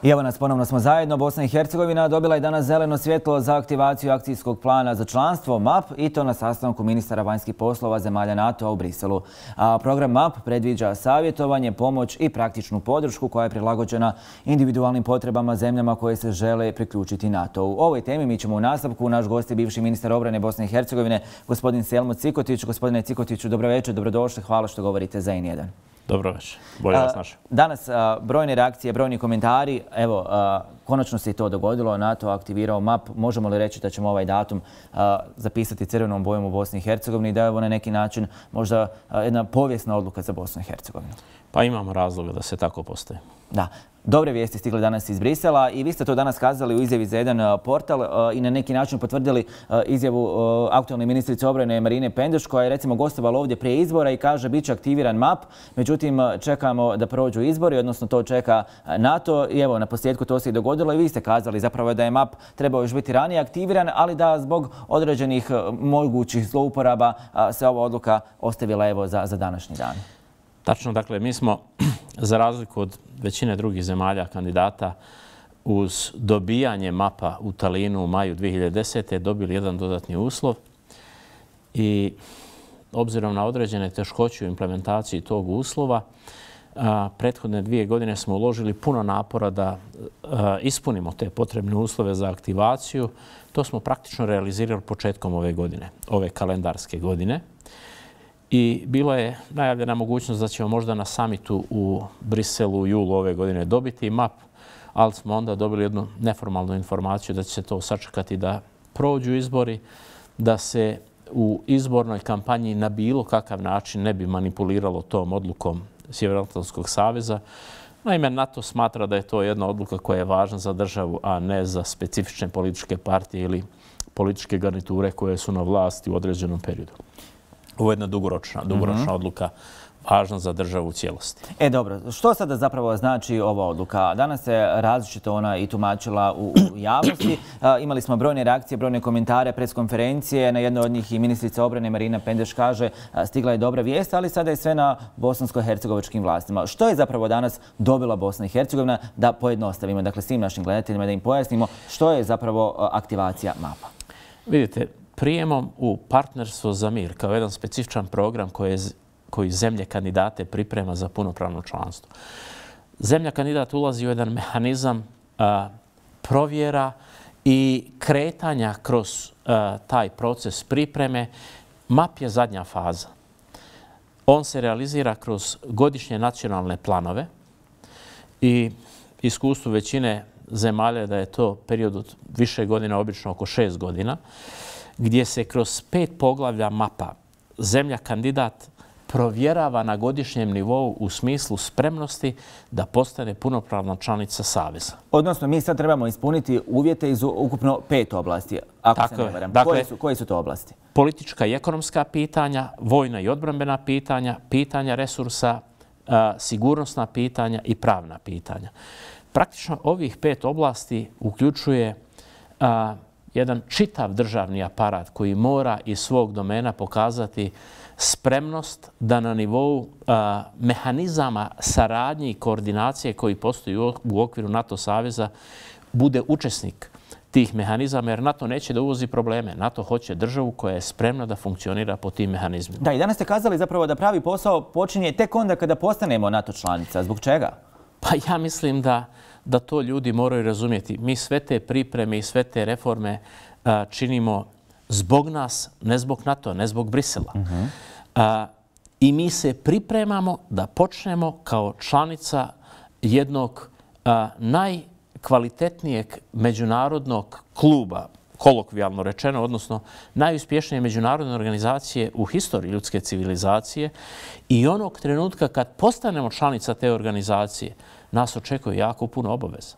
I evo nas, ponovno smo zajedno. Bosna i Hercegovina dobila je danas zeleno svjetlo za aktivaciju akcijskog plana za članstvo MAP i to na sastanku ministara vanjskih poslova zemalja NATO-a u Briselu. Program MAP predviđa savjetovanje, pomoć i praktičnu podršku koja je prilagođena individualnim potrebama zemljama koje se žele priključiti NATO-u. U ovoj temi mi ćemo u nastavku. Naš gost je bivši ministar obrane Bosne i Hercegovine, gospodin Selmo Cikotić. Gospodine Cikotiću, dobro večer, dobrodošli. Hvala što govorite za N1. Dobro večer. Bolje vas našao. Danas brojne reakcije, brojni komentari. Evo, konačno se i to dogodilo. NATO aktivirao MAP. Možemo li reći da ćemo ovaj datum zapisati crvenom bojom u Bosni i Hercegovini i da je ovo na neki način možda jedna povijesna odluka za Bosnu i Hercegovinu? Pa imamo razloga da se tako postaje. Da. Dobre vijesti stigle danas iz Brisela i vi ste to danas kazali u izjavi za jedan portal i na neki način potvrdili izjavu aktualne ministrice obrane Marine Pendeš, koja je recimo gostovala ovdje prije izbora i kaže bit će aktiviran MAP. Međutim, čekamo da prođu izbori, odnosno to čeka NATO i evo, na posljedku to se i dogodilo i vi ste kazali zapravo da je MAP trebao još biti ranije aktiviran, ali da zbog određenih mogućih zlouporaba se ova odluka ostavila evo za današnji dan. Tačno, dakle, mi smo, za razliku od većine drugih zemalja kandidata, uz dobijanje MAP-a u Talinu u maju 2010. dobili jedan dodatni uslov i obzirom na određene teškoće u implementaciji tog uslova, prethodne 2 godine smo uložili puno napora da ispunimo te potrebne uslove za aktivaciju. To smo praktično realizirali početkom ove godine, ove kalendarske godine. I bilo je najavljena mogućnost da ćemo možda na samitu u Briselu u julu ove godine dobiti MAP, ali smo onda dobili jednu neformalnu informaciju da će se to sačekati da prođu izbori, da se u izbornoj kampanji na bilo kakav način ne bi manipuliralo tom odlukom Sjevernoatlantskog saveza. Naime, NATO smatra da je to jedna odluka koja je važna za državu, a ne za specifične političke partije ili političke garniture koje su na vlasti u određenom periodu. Ovo je jedna dugoročna odluka, važna za državu u cijelosti. Dobro, što sada zapravo znači ova odluka? Danas se različito ona i tumačila u javnosti. Imali smo brojne reakcije, brojne komentare, preskonferencije. Na jednoj od njih i ministrica obrane Marina Pendeš kaže stigla je dobra vijest, ali sada je sve na bosansko-hercegovačkim vlastima. Što je zapravo danas dobila Bosna i Hercegovina? Da pojednostavimo, dakle, svim našim gledateljima da im pojasnimo što je zapravo aktivacija MAP-a. Vidite, prijemom u Partnerstvo za mir kao jedan specifičan program koji zemlje kandidate priprema za punopravno članstvo. Zemlja kandidat ulazi u jedan mehanizam provjera i kretanja kroz taj proces pripreme. MAP je zadnja faza. On se realizira kroz godišnje nacionalne planove i iskustvo većine zemalja da je to period od više godina, obično oko 6 godina, gdje se kroz 5 poglavlja MAP-a zemlja kandidat provjerava na godišnjem nivou u smislu spremnosti da postane punopravna članica Saveza. Odnosno, mi sad trebamo ispuniti uvjete iz ukupno 5 oblasti, ako se ne varam. Dakle, koje su to oblasti? Politička i ekonomska pitanja, vojna i odbrambena pitanja, pitanja resursa, sigurnosna pitanja i pravna pitanja. Praktično ovih 5 oblasti uključuje jedan čitav državni aparat koji mora iz svog domena pokazati spremnost da na nivou mehanizama saradnje i koordinacije koji postoji u okviru NATO saveza bude učesnik tih mehanizama, jer NATO neće da uvozi probleme. NATO hoće državu koja je spremna da funkcionira po tim mehanizmima. Da, i danas ste kazali zapravo da pravi posao počinje tek onda kada postanemo NATO članica. Zbog čega? Pa ja mislim da to ljudi moraju razumjeti. Mi sve te pripreme i sve te reforme činimo zbog nas, ne zbog NATO, ne zbog Brisela. I mi se pripremamo da počnemo kao članica jednog najkvalitetnijeg međunarodnog kluba, kolokvijalno rečeno, odnosno najuspješnije međunarodne organizacije u historiji ljudske civilizacije. I onog trenutka kad postanemo članica te organizacije, nas očekuje jako puno obaveza.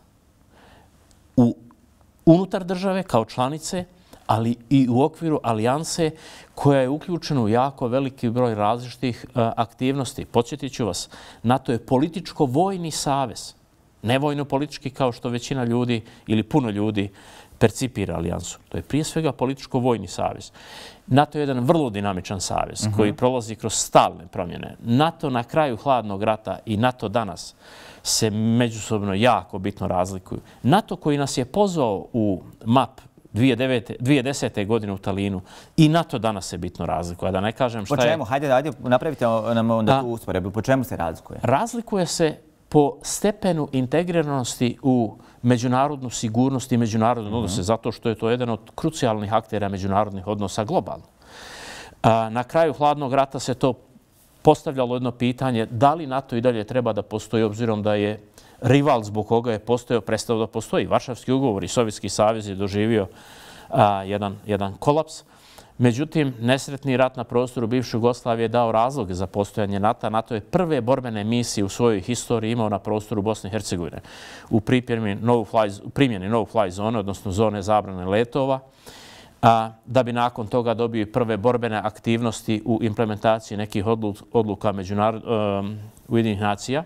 Unutar države kao članice, ali i u okviru alijanse koja je uključena u jako veliki broj različitih aktivnosti. Podsjetit ću vas, NATO je političko-vojni savez, ne vojno-politički kao što većina ljudi ili puno ljudi percipira alijansu. To je prije svega političko-vojni savez. NATO je jedan vrlo dinamičan savez koji prolazi kroz stalne promjene. NATO na kraju hladnog rata i NATO danas se međusobno jako bitno razlikuju. NATO koji nas je pozvao u MAP 2010. godine u Talinu i NATO danas se bitno razlikuje. Da ne kažem šta je... Po čemu? Hajde, napravite nam onda tu usporedbu. Po čemu se razlikuje? Razlikuje se po stepenu integriranosti u međunarodnu sigurnost i međunarodne odnose, zato što je to jedan od krucijalnih aktera međunarodnih odnosa globalno. Na kraju hladnog rata se to postavljalo jedno pitanje da li NATO i dalje treba da postoji, obzirom da je rival zbog koga je postojao, prestao da postoji. Varšavski ugovor i Sovjetski savez je doživio jedan kolaps. Međutim, nesretni rat na prostoru bivše Jugoslavije je dao razloge za postojanje NATO. NATO je prve borbene misije u svojoj historiji imao na prostoru Bosne i Hercegovine u primjeni no-fly zone, odnosno zone zabrane letova, da bi nakon toga dobio i prve borbene aktivnosti u implementaciji nekih odluka Ujedinjenih nacija,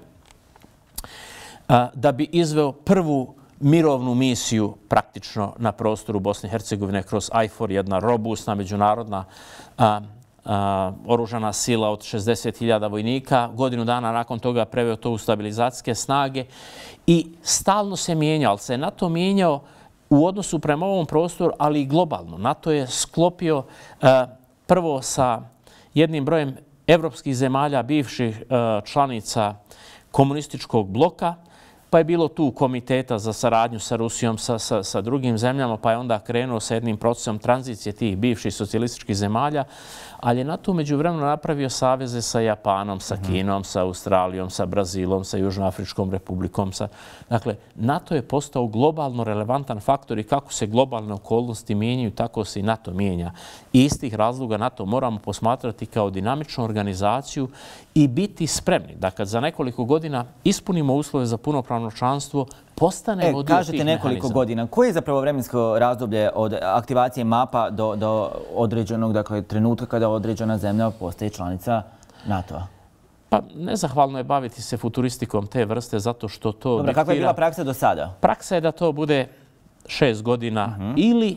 da bi izveo prvu mirovnu misiju praktično na prostoru Bosne i Hercegovine kroz IFOR, jedna robustna međunarodna oružana sila od 60.000 vojnika. Godinu dana nakon toga preveo to u stabilizacijske snage i stalno se mijenjao, ali se NATO mijenjao u odnosu prema ovom prostoru, ali i globalno. NATO je sklopio prvo sa jednim brojem evropskih zemalja, bivših članica komunističkog bloka, pa je bilo tu komiteta za saradnju sa Rusijom, sa drugim zemljama, pa je onda krenuo sa jednim procesom tranzicije tih bivših socijalističkih zemalja, ali je NATO međuvremeno napravio saveze sa Japanom, sa Kinom, sa Australijom, sa Brazilom, sa Južnoafričkom republikom. Dakle, NATO je postao globalno relevantan faktor i kako se globalne okolnosti mijenjaju, tako se i NATO mijenja. I iz tih razloga NATO moramo posmatrati kao dinamičnu organizaciju i biti spremni da kad za nekoliko godina ispunimo uslove za punopravno članstvo, postanemo dio tih kažete nekoliko godina. Koje je zapravo vremensko razdoblje od aktivacije MAP-a do određenog trenutka kada određena zemlja postaje članica NATO-a? Pa nezahvalno je baviti se futuristikom te vrste zato što to diktira... Kakva je bila praksa do sada? Praksa je da to bude 6 godina ili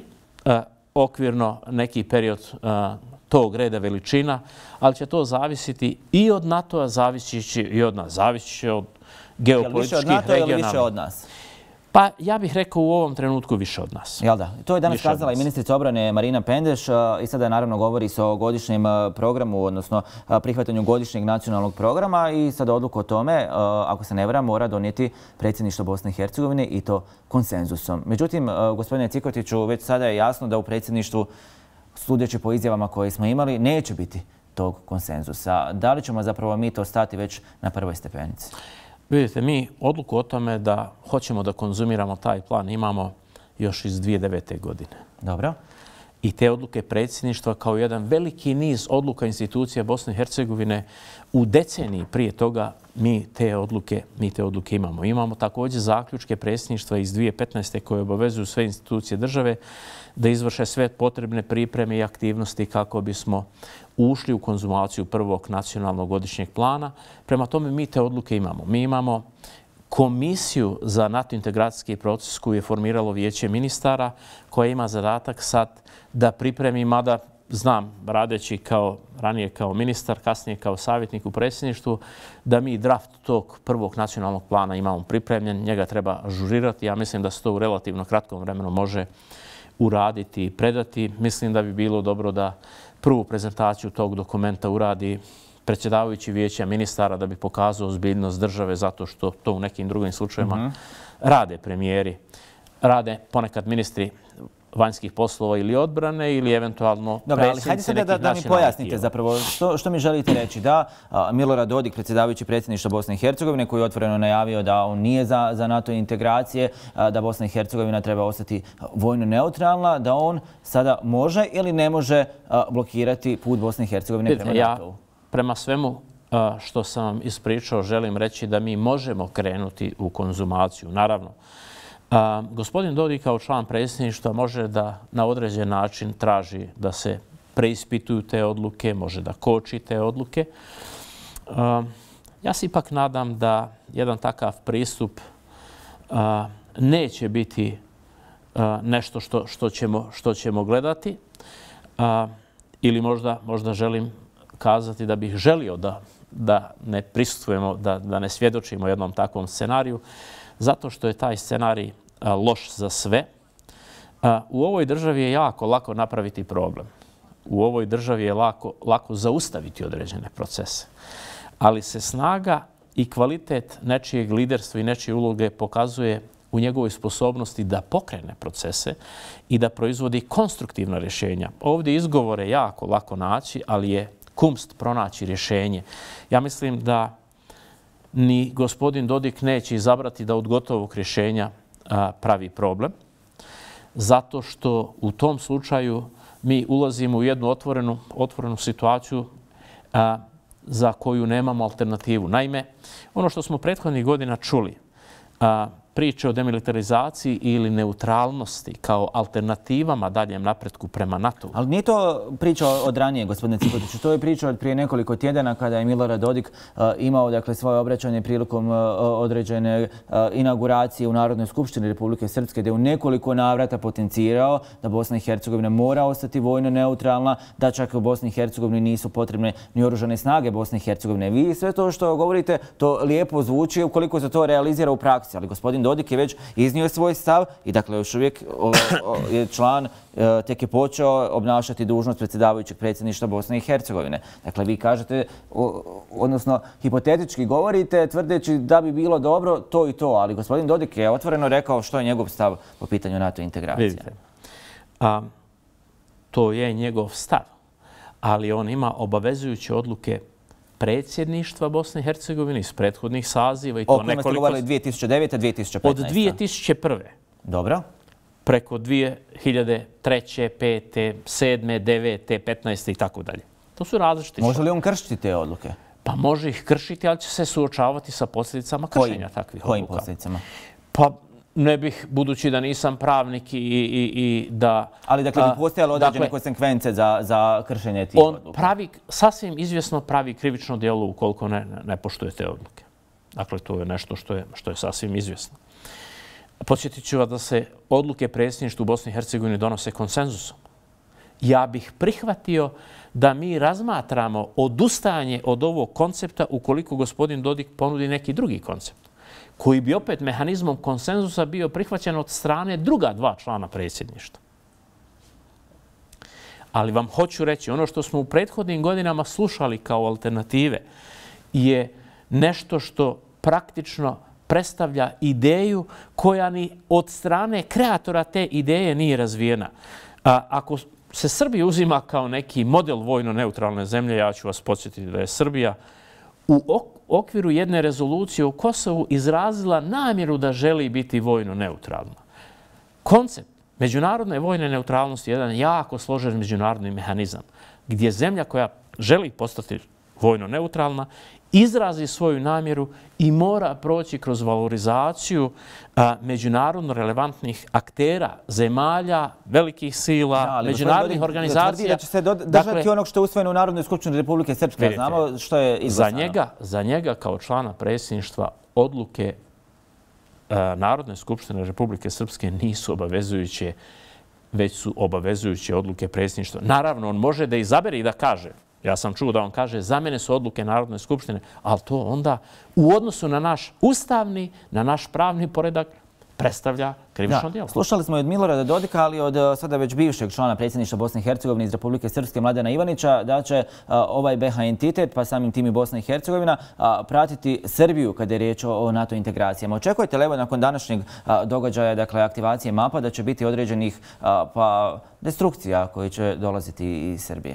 okvirno neki period tog reda veličina, ali će to zavisiti i od NATO-a, zavisiti i od nas, zavisiti od geopolitičkih regionalnih. Više od NATO ili više od nas? Pa ja bih rekao u ovom trenutku više od nas. Jel da? To je danas kazala i ministrica obrane Marina Pendeš i sada naravno govori se o godišnjem programu, odnosno prihvatanju godišnjeg nacionalnog programa i sada odluku o tome, ako se ne varam, mora donijeti predsjedništvo Bosne i Hercegovine i to konsenzusom. Međutim, gospodine Cikotiću, već sada je jasno da u predsjedništvu, sudeći po izjavama koje smo imali, neće biti tog konsenzusa. Da li ćemo zapravo mi to stati već na prvoj stepenici? Vidite, mi odluku o tome da hoćemo da konzumiramo taj plan imamo još iz 2009. godine. Dobro. I te odluke predsjedništva kao jedan veliki niz odluka institucija Bosne i Hercegovine u deceniji prije toga mi te odluke imamo. Imamo također zaključke predsjedništva iz 2015. koje obavezuju sve institucije države da izvrše sve potrebne pripreme i aktivnosti kako bismo ušli u konzumaciju prvog nacionalnog godišnjeg plana. Prema tome mi te odluke imamo. Mi imamo komisiju za NATO integracijski proces koju je formiralo Vijeće ministara koja ima zadatak sad da pripremi, mada znam, radeći ranije kao ministar, kasnije kao savjetnik u predsjedništvu, da mi draft tog prvog nacionalnog plana imamo pripremljen. Njega treba ažurirati. Ja mislim da se to u relativno kratkom vremenu može uraditi i predati. Mislim da bi bilo dobro da prvu prezentaciju tog dokumenta uradi predsjedavajući Vijeća ministara da bi pokazao ozbiljnost države zato što to u nekim drugim slučajevima rade premijeri, rade ponekad ministri vanjskih poslova ili odbrane ili eventualno predsjednici nekih nacionalnih tijela. Da mi pojasnite zapravo što mi želite reći. Da, Milorad Dodik, predsjedavajući predsjedništva Bosne i Hercegovine, koji je otvoreno najavio da on nije za NATO integracije, da Bosna i Hercegovina treba ostati vojno neutralna, da on sada može ili ne može blokirati put Bosne i Hercegovine prema NATO-u? Prema svemu što sam vam ispričao, želim reći da mi možemo krenuti u konzumaciju. Naravno, gospodin Dodik kao član predsjedništva može da na određen način traži da se preispituju te odluke, može da koči te odluke. Ja se ipak nadam da jedan takav pristup neće biti nešto što ćemo gledati. Ili možda želim kazati da bih želio da ne prisustvujemo, da ne svjedočimo jednom takvom scenariju, zato što je taj scenarij loš za sve. U ovoj državi je jako lako napraviti problem. U ovoj državi je lako zaustaviti određene procese. Ali se snaga i kvalitet nečijeg liderstva i nečije uloge pokazuje u njegovoj sposobnosti da pokrene procese i da proizvodi konstruktivna rješenja. Ovdje izgovore jako lako naći, ali je kumst pronaći rješenje. Ja mislim da ni gospodin Dodik neće izabrati da od gotovog rješenja pravi problem, zato što u tom slučaju mi ulazimo u jednu otvorenu situaciju za koju nemamo alternativu. Naime, ono što smo prethodnih godina čuli, priče o demilitarizaciji ili neutralnosti kao alternativama daljem napretku prema NATO. Ali nije to priča od ranije, gospodine Cipotiću. To je priča od prije nekoliko tjedana kada je Milorad Dodik imao svoje obraćanje prilikom određene inauguracije u Narodnoj skupštini Republike Srpske, gdje je u nekoliko navrata potencirao da Bosna i Hercegovina mora ostati vojno neutralna, da čak u Bosni i Hercegovini nisu potrebne ni oružane snage Bosne i Hercegovine. Vi sve to što govorite, to lijepo zvuči ukoliko se to realizira u praksi, ali gospodin Dodik je već iznio svoj stav i dakle još uvijek je član, tek je počeo obnašati dužnost predsjedavajućeg predsjedništva Bosne i Hercegovine. Dakle, vi kažete, odnosno hipotetički govorite tvrdeći da bi bilo dobro to i to, ali gospodin Dodik je otvoreno rekao što je njegov stav po pitanju NATO integracije. Vidite, to je njegov stav, ali on ima obavezujuće odluke predsjedništva Bosne i Hercegovine iz prethodnih saziva i to nekoliko... O kojima ste govorili 2009. 2015. Od 2001. Dobro. Preko 2003. 5. 7. 9. 15. i tako dalje. To su različiti. Može li on kršiti te odluke? Pa može ih kršiti, ali će se suočavati sa posljedicama kršenja takvih odluka. Kojim posljedicama? Pa ne bih, budući da nisam pravnik i da... Ali dakle bi postojalo određene konsekvence za kršenje tih odluka? On pravi, sasvim izvjesno pravi krivično djelo ukoliko ne poštuje te odluke. Dakle, to je nešto što je sasvim izvjesno. Podsjetit ću vas da se odluke predsjedništva u Bosni i Hercegovini donose konsenzusom. Ja bih prihvatio da mi razmatramo odustajanje od ovog koncepta ukoliko gospodin Dodik ponudi neki drugi koncept, koji bi opet mehanizmom konsenzusa bio prihvaćen od strane druga dva člana predsjedništva. Ali vam hoću reći, ono što smo u prethodnim godinama slušali kao alternative je nešto što praktično predstavlja ideju koja ni od strane kreatora te ideje nije razvijena. Ako se Srbija uzima kao neki model vojno-neutralne zemlje, ja ću vas podsjetiti da je Srbija u okviru jedne rezolucije u Kosovu izrazila namjeru da želi biti vojno-neutralna. Koncept međunarodne vojne neutralnosti je jedan jako složen međunarodni mehanizam, gdje zemlja koja želi postati vojno-neutralna izrazi svoju namjeru i mora proći kroz valorizaciju međunarodno relevantnih aktera, zemalja, velikih sila, međunarodnih organizacija. Tvrdi da će se držati onog što je usvojeno u Narodnoj skupštini Republike Srpske. Znamo što je izglasano. Za njega kao člana predsjedništva odluke Narodne skupštine Republike Srpske nisu obavezujuće, već su obavezujuće odluke predsjedništva. Naravno, on može da izabere i da kaže, ja sam čuo da on kaže, za mene su odluke Narodne skupštine, ali to onda u odnosu na naš ustavni, na naš pravni poredak predstavlja krivično djelo. Slušali smo i od Milorada Dodika, ali od sada već bivšeg člana predsjedništva Bosne i Hercegovine iz Republike Srpske Mladena Ivanića da će ovaj BiH entitet, pa samim tim i Bosna i Hercegovina, pratiti Srbiju kada je riječ o NATO integracijama. Očekujete li evo nakon današnjeg događaja, dakle aktivacije mapa, da će biti određenih destrukcija koji će dolaziti iz Srbije?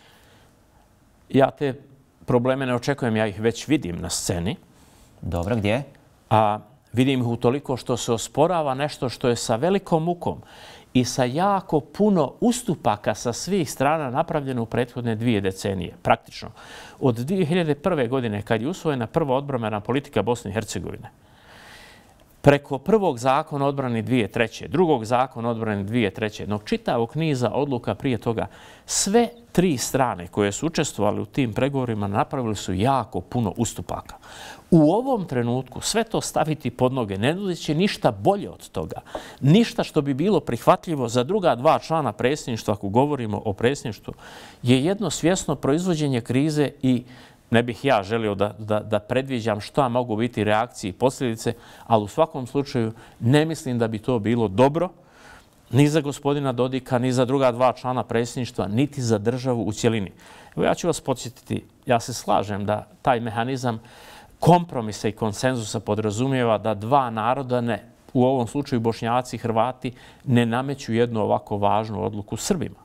Ja te probleme ne očekujem, ja ih već vidim na sceni. Dobro, gdje? Vidim ih utoliko što se osporava nešto što je sa velikom mukom i sa jako puno ustupaka sa svih strana napravljeno u prethodne 2 decenije. Praktično, od 2001. godine, kad je usvojena prva odbrambena politika Bosne i Hercegovine, preko prvog zakona odbrane 2003. drugog zakona odbrane 2003. jednog čitavog niza odluka prije toga, sve tri strane koje su učestvovali u tim pregovorima napravili su jako puno ustupaka. U ovom trenutku sve to staviti pod noge, ne nudeći ništa bolje od toga, ništa što bi bilo prihvatljivo za druga dva člana predsjedništva, ako govorimo o predsjedništvu, je jedno svjesno proizvođenje krize i ne bih ja želio da predviđam šta mogu biti reakcije i posljedice, ali u svakom slučaju ne mislim da bi to bilo dobro ni za gospodina Dodika, ni za druga dva člana predsjedništva, niti za državu u cjelini. Evo ja ću vas podsjetiti, ja se slažem da taj mehanizam kompromisa i konsenzusa podrazumijeva da dva naroda, u ovom slučaju Bošnjaci i Hrvati, ne nameću jednu ovako važnu odluku Srbima.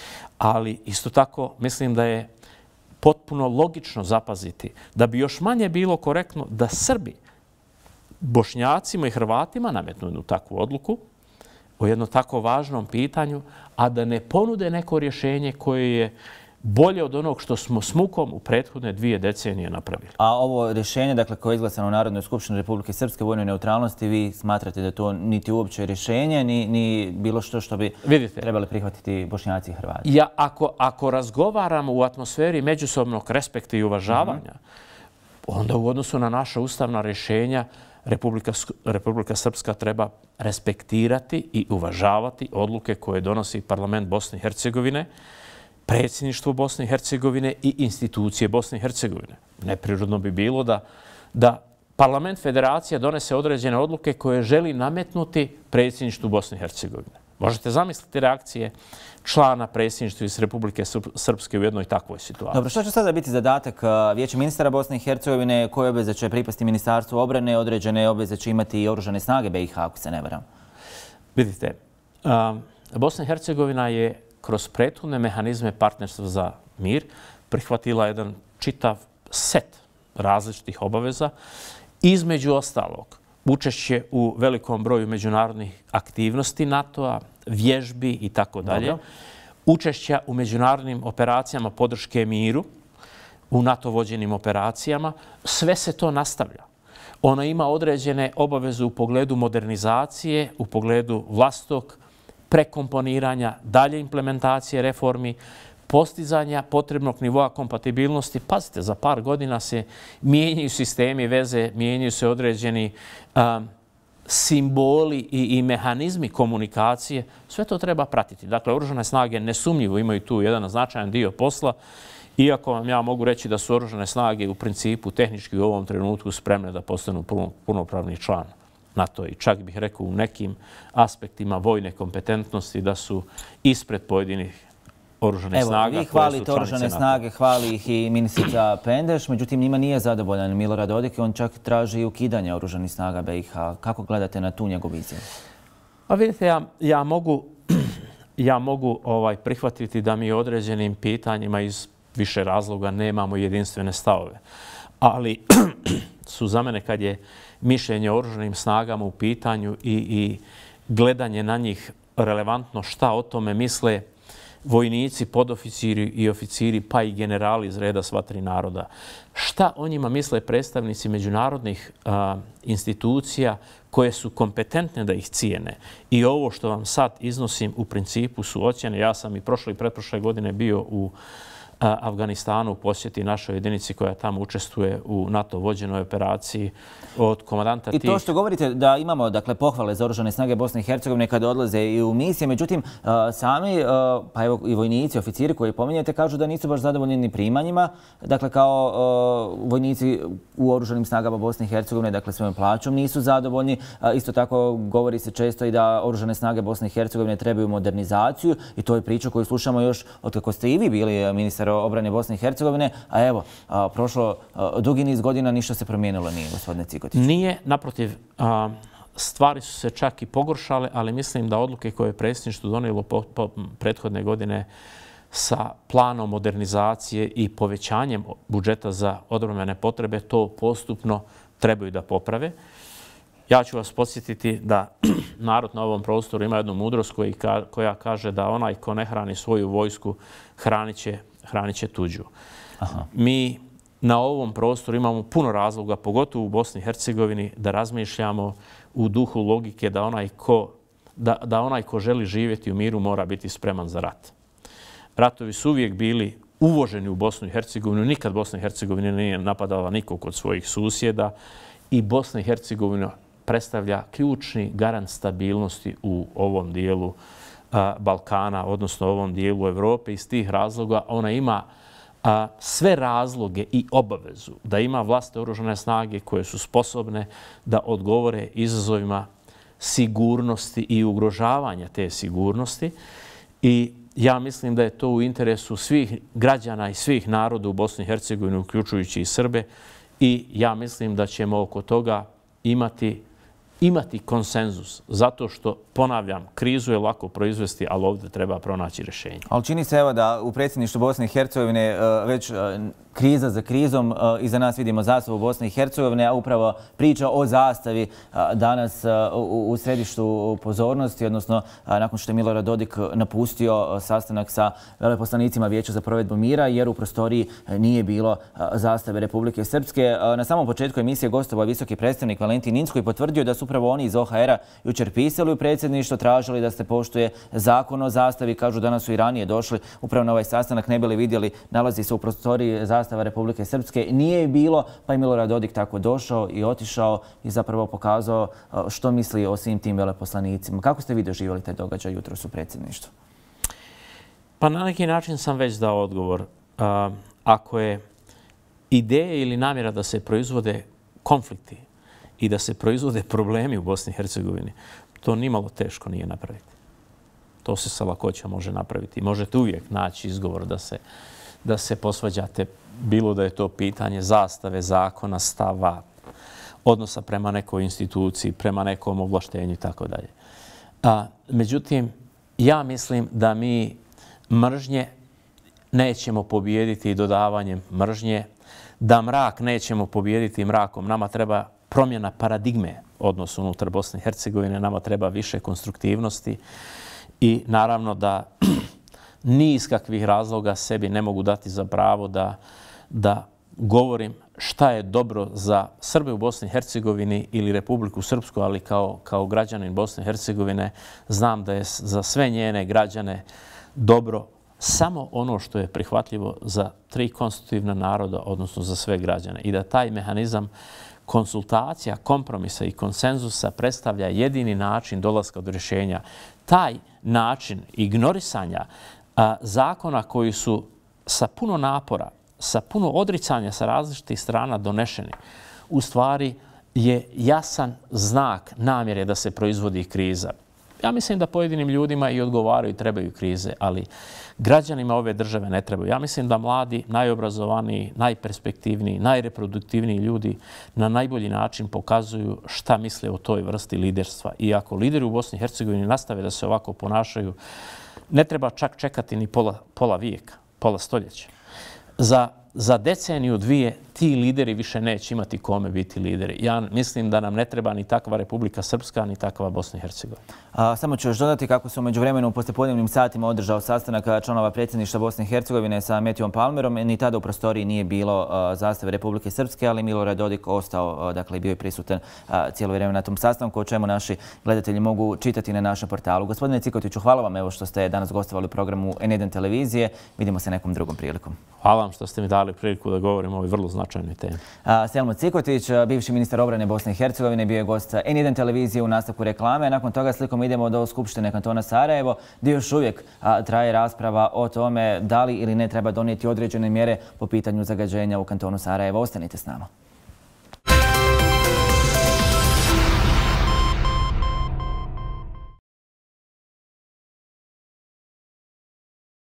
Ali isto tako mislim da je potpuno logično zapaziti da bi još manje bilo korektno da Srbi Bošnjacima i Hrvatima nametnu jednu takvu odluku o jednom tako važnom pitanju, a da ne ponude neko rješenje koje je bolje od onog što smo s mukom u prethodne 2 decenije napravili. A ovo rješenje, dakle, koje je izglasano u Narodnoj skupštini Republike Srpske vojnoj neutralnosti, vi smatrate da to niti uopće rješenje, ni bilo što bi trebali prihvatiti Bošnjaci i Hrvati? Ako razgovaramo u atmosferi međusobnog respekta i uvažavanja, onda u odnosu na naša ustavna rješenja Republika Srpska treba respektirati i uvažavati odluke koje donosi parlament Bosne i Hercegovine, predsjedništvo Bosne i Hercegovine i institucije Bosne i Hercegovine. Neprirodno bi bilo da parlament federacija donese određene odluke koje želi nametnuti predsjedništvu Bosne i Hercegovine. Možete zamisliti reakcije člana predsjedništva iz Republike Srpske u jednoj takvoj situaciji. Dobro, što će sada biti zadatak Vijeća ministara Bosne i Hercegovine? Koje obveze će pripasti Ministarstvu obrane? Određene obveze će imati i oružane snage BiH, ako se ne varam. Vidite, Bosna i Hercegovina je kroz prethodne mehanizme partnerstva za mir prihvatila jedan čitav set različitih obaveza. Između ostalog, učešće u velikom broju međunarodnih aktivnosti NATO-a, vježbi i tako dalje. Učešća u međunarodnim operacijama podrške miru, u NATO vođenim operacijama. Sve se to nastavlja. Ona ima određene obaveze u pogledu modernizacije, u pogledu vlastog prekomponiranja, dalje implementacije reformi, postizanja potrebnog nivoa kompatibilnosti. Pazite, za par godina se mijenjaju sistemi veze, mijenjaju se određeni simboli i mehanizmi komunikacije. Sve to treba pratiti. Dakle, oružane snage nesumnjivo imaju tu jedan značajan dio posla, iako vam ja mogu reći da su oružane snage u principu tehnički u ovom trenutku spremne da postanu punopravni član NATO i čak bih rekao u nekim aspektima vojne kompetentnosti da su ispred pojedinih oružanih snaga. Evo, vi hvalite oružane snage, hvali ih i ministrica Pendeš, međutim njima nije zadovoljan Milorad Dodik i on čak traži i ukidanje oružanih snaga BiH. Kako gledate na tu njegovu izjavu? A vidite, ja mogu prihvatiti da mi određenim pitanjima iz više razloga nemamo jedinstvene stavove. Ali su za mene kad je mišljenje o oružanim snagama u pitanju i gledanje na njih relevantno šta o tome misle vojnici, podoficiri i oficiri, pa i generali iz reda sva tri naroda. Šta o njima misle predstavnici međunarodnih institucija koje su kompetentne da ih cijene. I ovo što vam sad iznosim u principu su ocjene. Ja sam i prošle i pretprošle godine bio u Afganistanu u posjeti našoj jedinici koja tamo učestvuje u NATO vođenoj operaciji od komandanta tih. I to što govorite da imamo pohvale za oružane snage Bosne i Hercegovine kad odlaze i u misije, međutim sami, pa evo i vojnici, oficiri koji pominjete kažu da nisu baš zadovoljni ni primanjima, dakle kao vojnici u oružanim snagama Bosne i Hercegovine, dakle svojom plaćom nisu zadovoljni. Isto tako govori se često i da oružane snage Bosne i Hercegovine trebaju modernizaciju i to je priča koju slušamo još od kako ste i vi bili ministar obrane Bosne i Hercegovine, a evo, prošlo dugi niz godina, ništa se promijenilo nije, gospodine Cikotić. Nije, naprotiv, stvari su se čak i pogoršale, ali mislim da odluke koje je predsjedništvo donijelo prethodne godine sa planom modernizacije i povećanjem budžeta za odbrambene potrebe to postupno trebaju da poprave. Ja ću vas podsjetiti da narod na ovom prostoru ima jednu mudrost koja kaže da onaj ko ne hrani svoju vojsku hranit će tuđu. Mi na ovom prostoru imamo puno razloga, pogotovo u Bosni i Hercegovini, da razmišljamo u duhu logike da onaj ko želi živjeti u miru mora biti spreman za rat. Ratovi su uvijek bili uvoženi u Bosnu i Hercegovinu. Nikad Bosna i Hercegovina nije napadala nikog od svojih susjeda i Bosna i Hercegovina predstavlja ključni garant stabilnosti u ovom dijelu Balkana, odnosno ovom dijelu Evrope. Iz tih razloga ona ima sve razloge i obavezu da ima vlastite oružane snage koje su sposobne da odgovore izazovima sigurnosti i ugrožavanja te sigurnosti. I ja mislim da je to u interesu svih građana i svih naroda u Bosni i Hercegovini, uključujući i Srbe. I ja mislim da ćemo oko toga imati konsenzus. Zato što, ponavljam, krizu je lako proizvesti, ali ovdje treba pronaći rješenje. Ali čini se evo da u predsjedništvu Bosne i Hercegovine već kriza za krizom, iza nas vidimo zastavu Bosne i Hercegovine, a upravo priča o zastavi danas u središtu pozornosti, odnosno nakon što je Milorad Dodik napustio sastanak sa veleposlanicima Vijeća za provedbu mira, jer u prostoriji nije bilo zastave Republike Srpske. Na samom početku emisije gostovao visoki predstavnik Valentin Incko i potvrdio da su upravo oni iz OHR-a jučer pisali u predsjedništvo, tražili da se poštuje zakon o zastavi. Kažu danas su i ranije došli upravo na ovaj sastanak, ne bili vidjeli, nalazi se u prostoriji zastava Republike Srpske. Nije je bilo, pa je Milorad Dodik tako došao i otišao i zapravo pokazao što misli o svim tim veleposlanicima. Kako ste vi doživjeli taj događaj jutros u predsjedništvu? Pa na neki način sam već dao odgovor. Ako je ideja ili namjera da se proizvode konflikti i da se proizvode problemi u Bosni i Hercegovini, to nimalo teško nije napraviti. To se sa lakoćom može napraviti. Možete uvijek naći izgovor da se posvađate, bilo da je to pitanje zastave, zakona, stava, odnosa prema nekoj instituciji, prema nekom ovlaštenju i tako dalje. Međutim, ja mislim da mi mržnje nećemo pobijediti dodavanjem mržnje, da mrak nećemo pobijediti mrakom. Nama treba promjena paradigme odnosu unutar Bosne i Hercegovine, nama treba više konstruktivnosti i naravno da niz kakvih razloga sebi ne mogu dati za pravo da govorim šta je dobro za Srbe u Bosni i Hercegovini ili Republiku Srpsku, ali kao građanin Bosne i Hercegovine znam da je za sve njene građane dobro samo ono što je prihvatljivo za tri konstitutivna naroda, odnosno za sve građane. I da taj mehanizam konsultacija, kompromisa i konsenzusa predstavlja jedini način dolaska do rješenja. Taj način ignorisanja zakona koji su sa puno napora, sa puno odricanja sa različitih strana donešeni, u stvari je jasan znak namjere da se proizvodi kriza. Ja mislim da pojedinim ljudima i odgovaraju i trebaju krize, ali građanima ove države ne trebaju. Ja mislim da mladi, najobrazovaniji, najperspektivniji, najreproduktivniji ljudi na najbolji način pokazuju šta misle o toj vrsti liderstva. I ako lideri u Bosni i Hercegovini nastave da se ovako ponašaju, ne treba čak čekati ni pola vijeka, pola stoljeća. Za deceniju, dvije, ti lideri više neće imati kome biti lideri. Ja mislim da nam ne treba ni takva Republika Srpska, ni takva Bosna i Hercegovina. Samo ću još dodati kako se u međuvremenu u poslijepodnevnim satima održao sastanak članova predsjedništva Bosne i Hercegovine sa Metijom Palmerom. Ni tada u prostoriji nije bilo zastave Republike Srpske, ali Milorad Dodik ostao, dakle, bio je prisutan cijelo vrijeme na tom sastanku, o čemu naši gledatelji mogu čitati na našem portalu. Gospodine Cikotiću, hvala vam evo što ste danas gostovali u programu N1 televizije. Vidimo se nekom drugom prilikom. Hvala vam što ste mi dali priliku da govorim o ovoj vrlo značajnoj temi. Selmo Cikotić, bivši ministar obrane Bosne i Hercegovine, bio je gost N1 televizije u nastavku reklame. Nakon toga slikom idemo do Skupštine kantona Sarajevo, gdje još uvijek traje rasprava o tome da li ili ne treba donijeti određene mjere po pitanju zagađenja u kantonu Sarajevo. Ostanite s nama.